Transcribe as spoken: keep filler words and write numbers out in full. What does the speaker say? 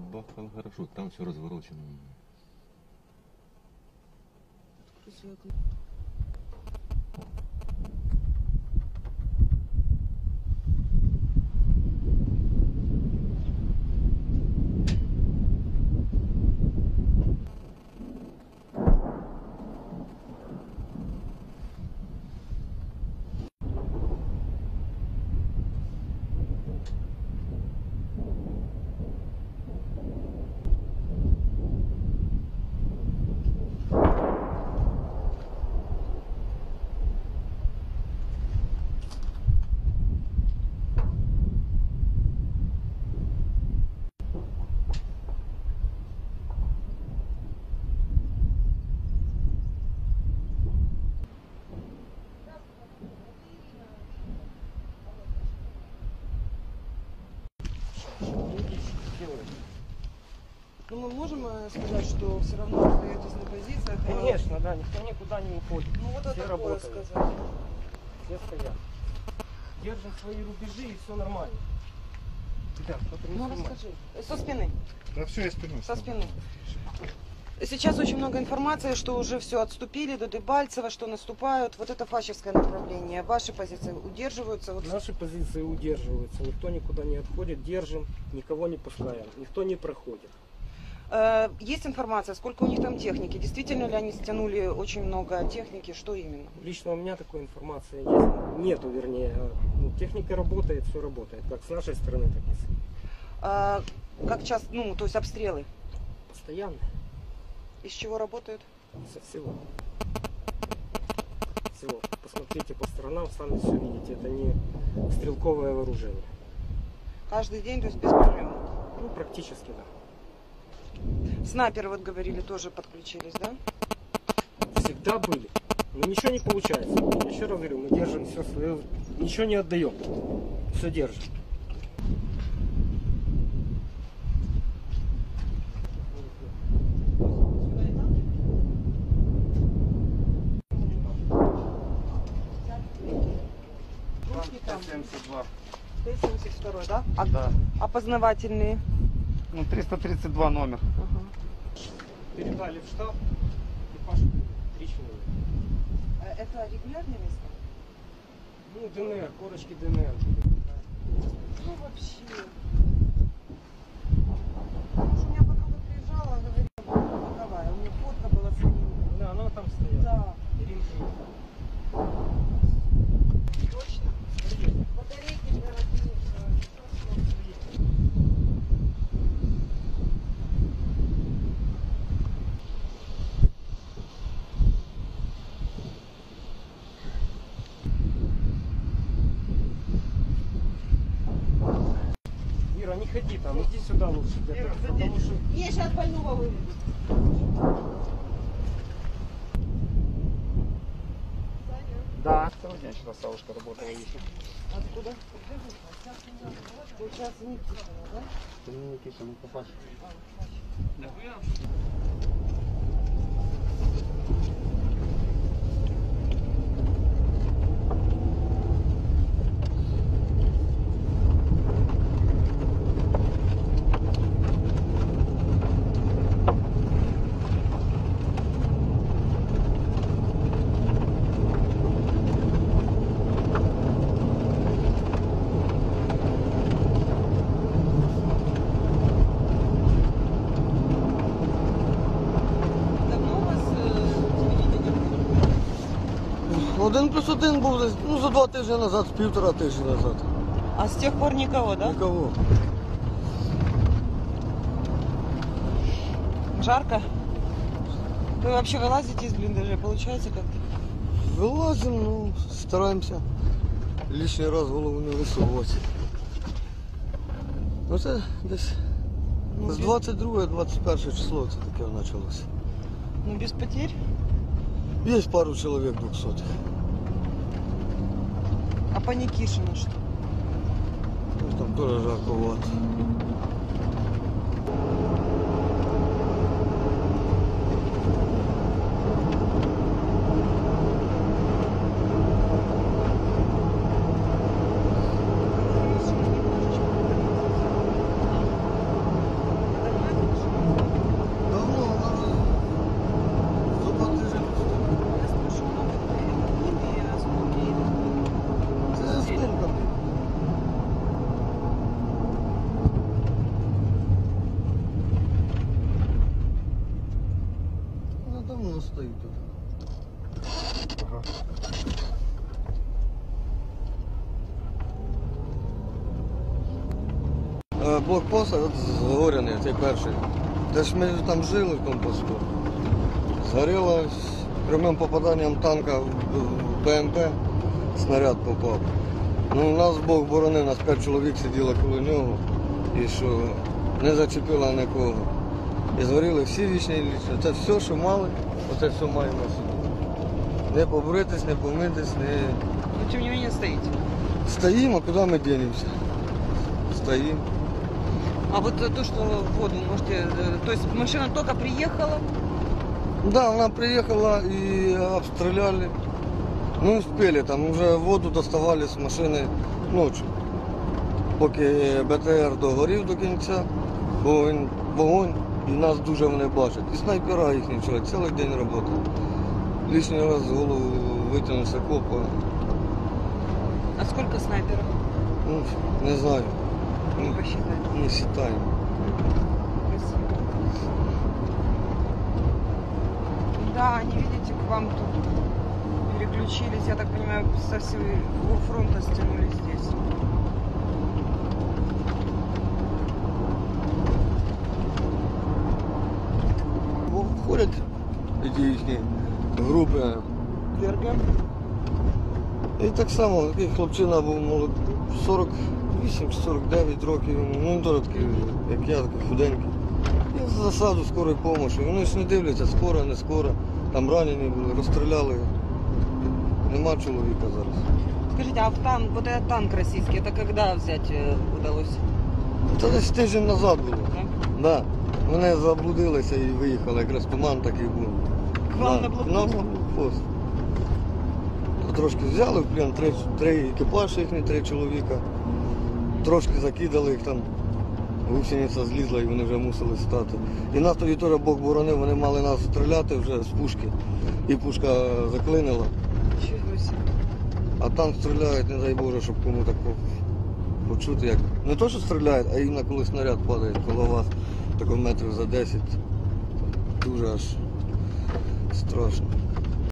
бахало хорошо, там все разворочено. Ну, мы можем сказать, что все равно остаетесь на позициях? Конечно, да, никто никуда не уходит. Ну, вот все это работают. сказать. Все стоят. Держим свои рубежи и все нормально. Ребят, кто-то не Ну, снимает. расскажи. Со спины. Да все, я спину. Со спины. Сейчас очень много информации, что уже все отступили до Дебальцева, что наступают. Вот это фашистское направление. Ваши позиции удерживаются? Вот... Наши позиции удерживаются. Никто никуда не отходит. Держим, никого не пускаем. Никто не проходит. Э, есть информация, сколько у них там техники? Действительно ли они стянули очень много техники? Что именно? Лично у меня такой информации есть. Нету, вернее. Ну, техника работает, все работает. Как с нашей стороны, так и с их. А, как часто, ну, то есть обстрелы? Постоянно. Из чего работают? Со всего. Всего. Посмотрите по сторонам, сами все видите. Это не стрелковое вооружение. Каждый день, то есть беспрерывно? Ну, практически, да. Снайперы, вот говорили, тоже подключились, да? Всегда были. Но ничего не получается. Я еще раз говорю, мы держим все свое. Ничего не отдаем. Все держим. семьдесят два. Т семьдесят два, да? А Да. опознавательные? Ну, триста тридцать два номер. Ага. Передали в штаб. Экипаж три человека. А это регулярные места? Ну, ДНР, корочки ДНР. Ну вообще. У меня подруга приезжала, говорила, боковая. У нее фотка была с ним. Да, она там стоит. Да. Иринка. Точно? Батарейки для родителей. Ира, не ходи там, иди сюда лучше. Ира, Потому что... Я сейчас больного выведу. Да. Целый день сейчас Савушка работала еще. Откуда? Получается, не Никитина, да? Это не Никитина, это Паша. Один плюс один був десь, ну, за два тижні назад, з півтора тижня назад. А с тех пор никого, да? Никого. Жарко? Вы вообще вылазите из блиндажа? Получается как-то? Вилазимо, ну, стараємося лишній раз голову не висовувати. Ну це десь Ну, з без- двадцять друге двадцять перше число це таке почалося. Ну, без потерь? Є пару чоловік двохсотих. А по Никишину что? Ну, там теж жарковато. стоїть тут. Ага. Е, Блокпост от згоряний, цей перший. Те ж ми там жили в тому посту. Згоріло з прямим попаданням танка в в БМП, снаряд попав. Ну, нас Бог боронив, нас п'ять чоловік сиділо коло нього і що не зачепило нікого. І згоріли всі вічні лічні. Це все, що мали, оце все маємо собі. Не побритись, не помитись, не... Но тем не менее стоите. Стоїмо, куди ми дінемося? Стоїмо. А вот э, то, что воду можете... э, То есть машина только приехала, Да, она приехала и обстреляли. Ну, успели, там уже воду доставали з машини ночі. Поки БТР догорів до кінця, бо він вогонь, і нас дуже вони бачать. І снайпера їхні чоловік цілий день працював. Лишній раз з голову витягнувся копа. а сколько снайперов? Ну, не знаю, Не посчитали. не вважаємо. Спасибо. Да, они, видите, к вам тут переключились, я так понимаю, со всего фронта стянули здесь. Бо ходять ці їхні групи. Берга. І так само, такий хлопчина був молод, сорок вісім чи сорок дев'ять років, ну він теж такий, як я, такий худенький. І за засаду скорої допомоги. Вони ж не дивляться, скоро, не скоро. Там ранені були, розстріляли. Нема чоловіка зараз. Скажите, а в танк, вот этот танк российский, это когда взять э, удалось? Це десь тиждень назад було. Да? Да. Вони заблудилися і виїхали, якраз туман такий був. К вам Да, на блокпост? На блокпост. То трошки взяли в плен, три, три екіпажі їхні, три чоловіка. Трошки закидали їх там, гусениця злізла і вони вже мусили стати. І нас тоді теж Бог боронив, вони мали нас стріляти вже з пушки. І пушка заклинила. Ничего себе. А там стріляють, не дай Боже, щоб кому так по- почути, як. Не то, що стріляють, а іменно коли снаряд падає коло вас, тако метрів за десять. Дуже аж страшно.